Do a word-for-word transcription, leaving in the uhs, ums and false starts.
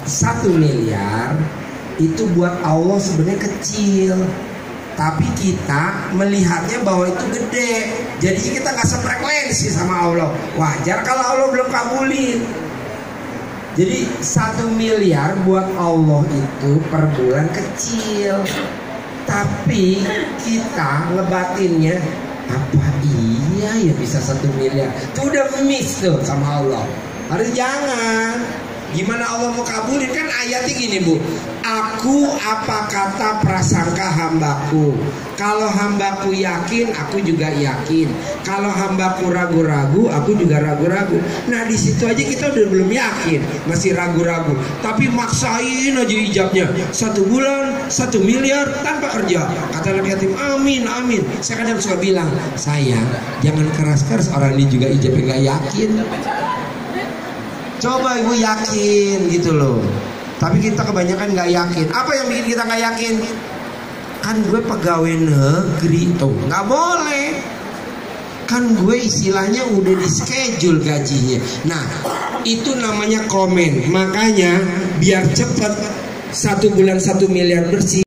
satu miliar itu buat Allah sebenarnya kecil, tapi kita melihatnya bahwa itu gede. Jadi kita nggak sefrekuensi sama Allah. Wajar kalau Allah belum kabulin. Jadi satu miliar buat Allah itu per bulan kecil, tapi kita ngebatinnya, apa iya ya bisa satu miliar? Itu udah miss tuh sama Allah. Harus jangan. Gimana Allah mau kabulin? Kan ayatnya gini bu, aku apa kata prasangka hambaku. Kalau hambaku yakin, aku juga yakin. Kalau hambaku ragu-ragu, aku juga ragu-ragu. Nah di situ aja kita udah belum yakin, masih ragu-ragu. Tapi maksain aja ijabnya. Satu bulan, satu miliar tanpa kerja. Kata anak yatim, amin, amin. Saya kadang suka bilang, sayang, jangan keras-keras, orang ini juga ijabnya gak yakin. Coba ibu yakin gitu loh. Tapi kita kebanyakan gak yakin. Apa yang bikin kita gak yakin? Kan gue pegawai negeri tuh, gak boleh. Kan gue istilahnya udah di schedule gajinya. Nah itu namanya komen. Makanya biar cepet satu bulan satu miliar bersih.